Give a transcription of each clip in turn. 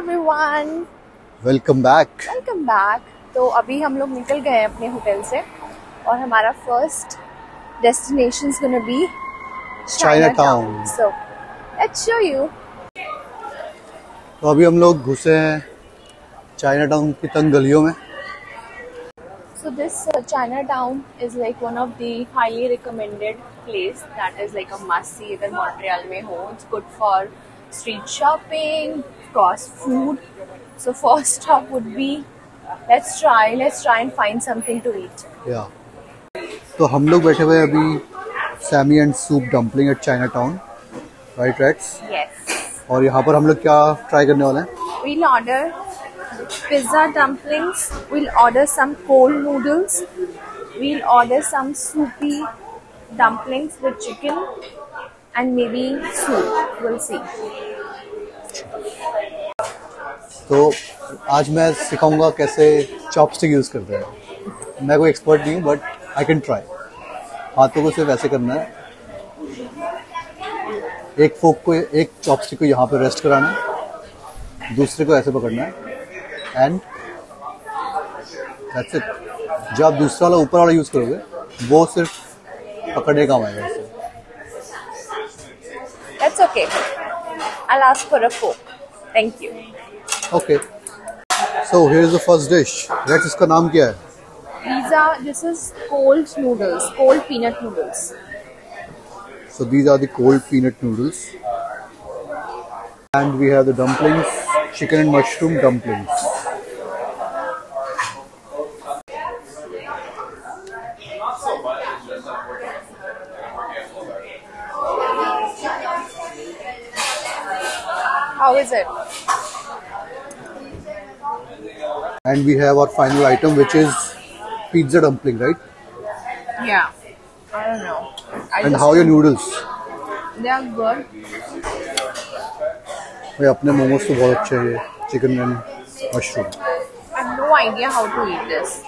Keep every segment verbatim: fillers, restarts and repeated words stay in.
everyone. Welcome back. Welcome back. तो अभी हम लोग निकल गए हैं अपने होटल से और हमारा first destination is gonna be Chinatown. So let's show you. तो अभी हम लोग घुसे हैं चाइनाटाउन की तंग गलियों में. So this uh, Chinatown is like one of the highly recommended place that is like a must see अगर मॉन्ट्रियल में हो. It's good for street shopping, of course food. So first stop would be let's try let's try and find something to eat. Yeah. तो हम लोग बैठे हुए हैं अभी Sammy and soup dumpling at Chinatown, right rates? Yes. और यहाँ पर हम लोग क्या ट्राई करने वाले हैं? We'll order pizza dumplings. We'll order some cold noodles. We'll order some soupy dumplings with chicken and maybe soup. We'll see. तो आज मैं सिखाऊंगा कैसे चॉपस्टिक यूज़ करते हैं. मैं कोई एक्सपर्ट नहीं हूँ बट आई कैन ट्राई. हाथों को सिर्फ ऐसे करना है. एक फोक को एक चॉपस्टिक को यहाँ पे रेस्ट कराना है, दूसरे को ऐसे पकड़ना है एंड दैट्स इट. जब आप दूसरा वाला ऊपर वाला यूज़ करोगे वो सिर्फ पकड़ने का काम आएगा इससे. That's okay. I'll ask for a Coke. Thank you. Okay. So here is the first dish. Rex, इसका नाम क्या है? Pizza. This is cold noodles. Cold peanut noodles. So these are the cold peanut noodles. And we have the dumplings, chicken and mushroom dumplings. How is it? And we have our final item, which is pizza dumpling, right? Yeah. I don't know. I And just how are your noodles? They are good. भाई अपने मोमोज तो बहुत अच्छे हैं, chicken and mushroom. I have no idea how to eat this.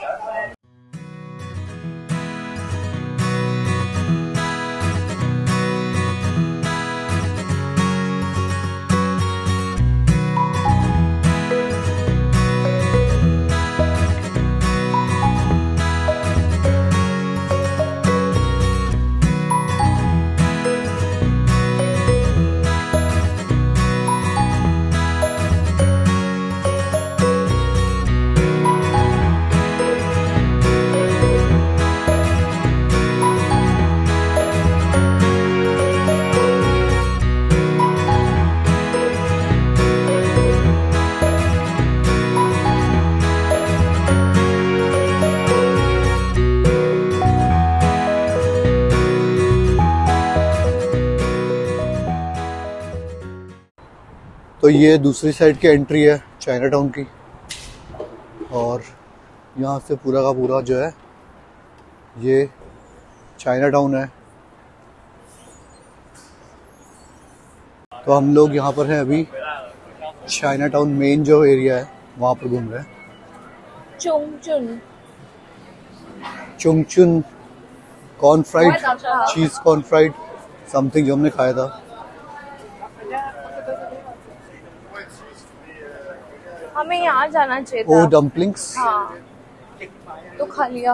तो ये दूसरी side की एंट्री है चाइनाटाउन की और यहाँ से पूरा का पूरा जो है ये चाइनाटाउन है. तो हम लोग यहाँ पर हैं अभी चाइनाटाउन मेन जो एरिया है वहाँ पर घूम रहे हैं. Chongchun. Chongchun corn fried, cheese corn fried something जो हमने खाया था. हमें यहाँ जाना चाहिए ओ था. डम्पलिंग्स. हाँ. तो खा लिया.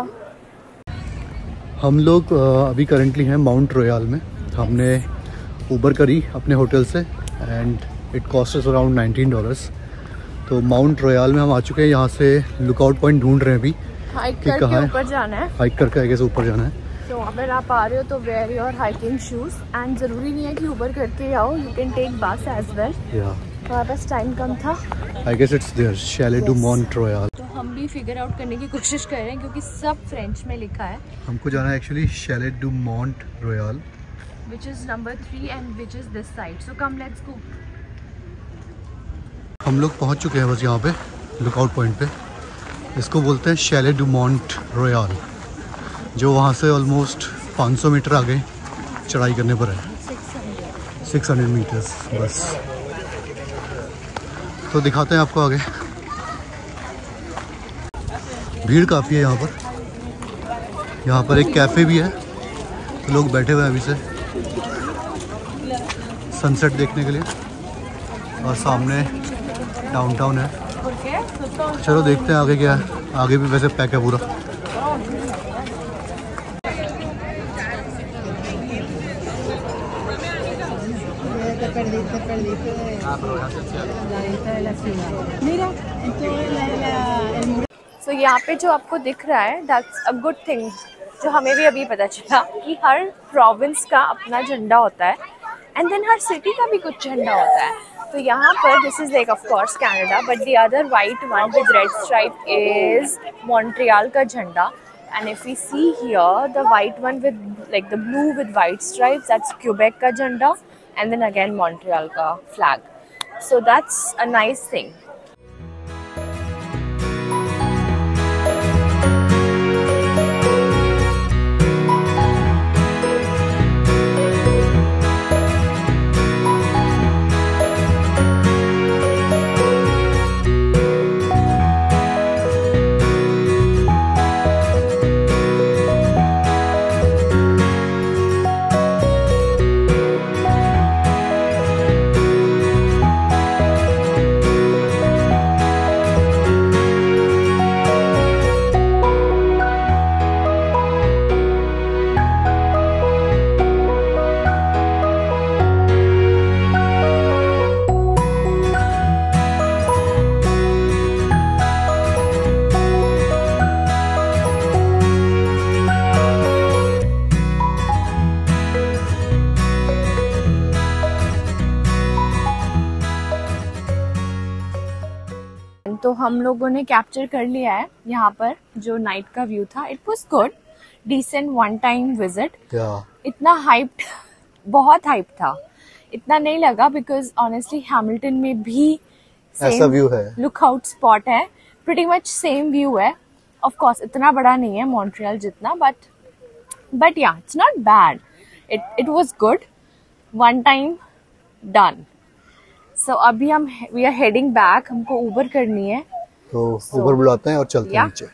हम लोग अभी करंटली हैं माउंट रॉयल में. हमने ऊबर करी अपने होटल से and it cost us around nineteen dollars. तो माउंट रॉयल में हम आ चुके हैं. यहाँ से लुकआउट पॉइंट ढूंढ रहे हैं अभी. हाइक करके ऊपर जाना है. हाइक करके आगे से ऊपर जाना है. तो अगर आप आ रहे हो तो wear your hiking shoes and ज़रूरी नहीं है कि ऊबर करके आओ. You can take bus as well. या हमारे पास टाइम कम था. I guess it's there Chalet du Mount Royal. तो हम भी फिगर आउट करने की कोशिश कर रहे हैं क्योंकि सब फ्रेंच में लिखा है. हमको जाना है actually Chalet du Mount Royal which is number three and which is this side. So come let's go. हम लोग पहुंच चुके हैं बस यहाँ पे लुकआउट पॉइंट पे. इसको बोलते हैं शैले डू माउंट रॉयल, जो वहाँ से ऑलमोस्ट पाँच सौ मीटर आगे चढ़ाई करने पर है. सिक्स हंड्रेड मीटर्स बस. तो दिखाते हैं आपको आगे. भीड़ काफ़ी है यहाँ पर. यहाँ पर एक कैफ़े भी है, तो लोग बैठे हुए हैं अभी से सनसेट देखने के लिए. और सामने डाउनटाउन है। चलो देखते हैं आगे क्या है। आगे भी वैसे पैक है पूरा। सो so, यहाँ पे जो आपको दिख रहा है दैट्स अ गुड थिंग, जो हमें भी अभी पता चला कि हर प्रोविंस का अपना झंडा होता है एंड देन हर सिटी का भी कुछ झंडा होता है। तो यहाँ पर this is like of course Canada, but the other white one with red stripe is Montreal का झंडा। And if we see here the white one with like the blue with white stripes, that's Quebec का झंडा, and then again Montreal का flag. So that's a nice thing. तो हम लोगों ने capture कर लिया है यहाँ पर जो नाइट का व्यू था। It was good, decent one time visit. इतना हाइप्ड, बहुत हाइप था, इतना नहीं लगा बिकॉज ऑनेस्टली हैमिल्टन में भी ऐसा व्यू है, लुकआउट स्पॉट है, प्रीटी मच सेम व्यू है। ऑफ कोर्स इतना बड़ा नहीं है मॉन्ट्रियल जितना, but but yeah it's not bad. It it was good, one time done. So so, अभी हम वी आर हेडिंग बैक, हमको उबर करनी है, तो उबर so, बुलाते हैं और चलते yeah. हैं नीचे।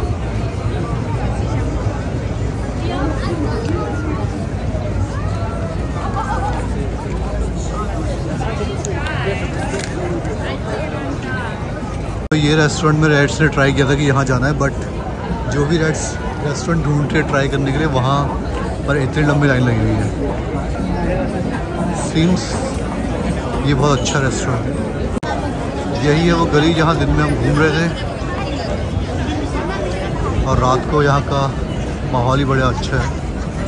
तो ये रेस्टोरेंट में रेड्स ने ट्राई किया था कि यहाँ जाना है, बट जो भी रेड्स रेस्टोरेंट ढूंढ के ट्राई करने के लिए वहाँ पर इतनी लंबी लाइन लगी हुई है। सीम्स ये बहुत अच्छा रेस्टोरेंट है। यही है वो गली जहाँ दिन में हम घूम रहे थे, और रात को यहाँ का माहौल ही बड़ा अच्छा है।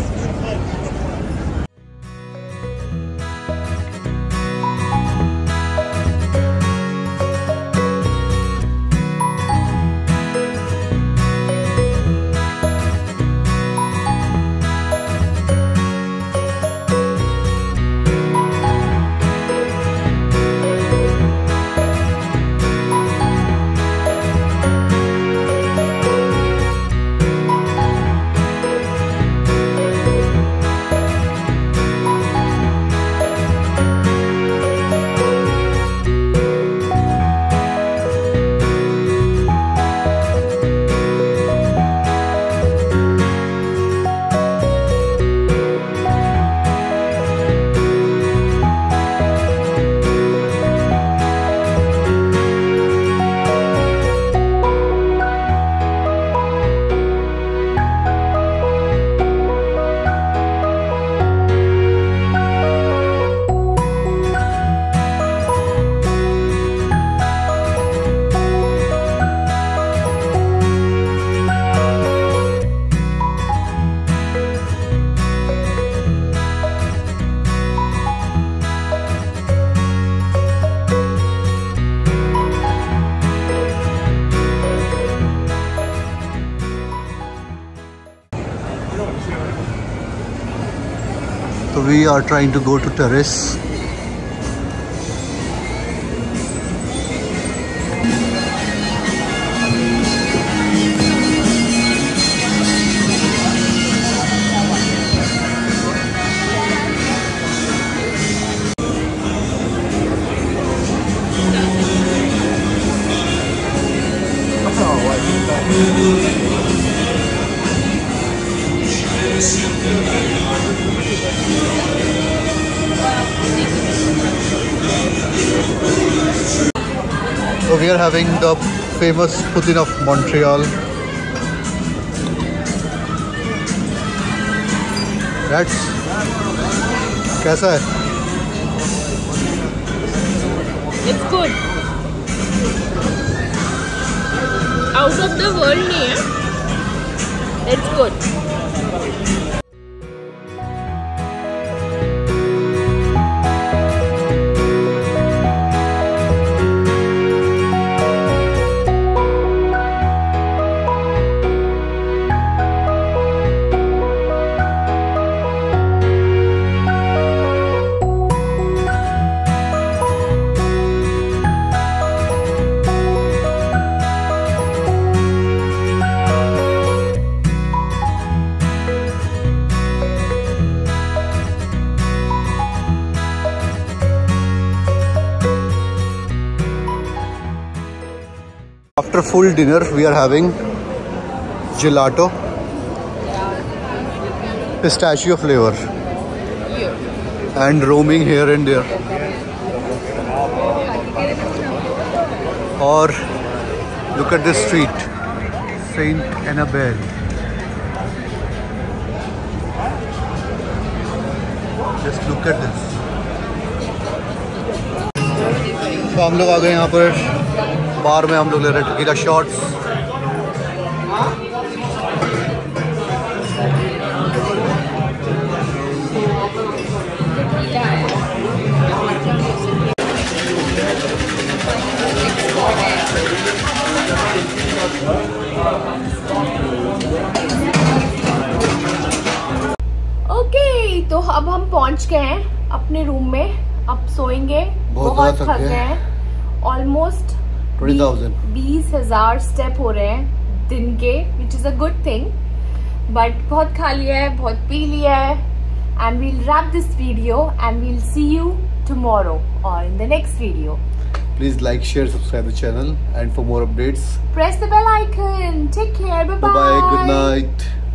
So we are trying to go to terrace. So we are having the famous poutine of Montreal. That's कैसा है? It's good. Out of the world नहीं है. It's good. After full dinner, we are having gelato, pistachio flavor, and roaming here and there. Or look at this street, Saint Annabelle. Just look at this. तो हम लोग आ गए यहाँ पर बार में, हम लोग ले रहे हैं टीका शॉट्स। ओके, तो अब हम पहुंच गए हैं अपने रूम में। अब सोएंगे, बहुत थक गए हैं। ऑलमोस्ट बीस हजार स्टेप हो रहे हैं दिन के, which is a good thing. But बहुत खा लिया है, बहुत पी लिया है। And we'll wrap this video and we'll see you tomorrow और in the next video. Please like, share, subscribe the channel, and for more updates, press the bell icon. Take care. Bye bye. Bye bye. Good night.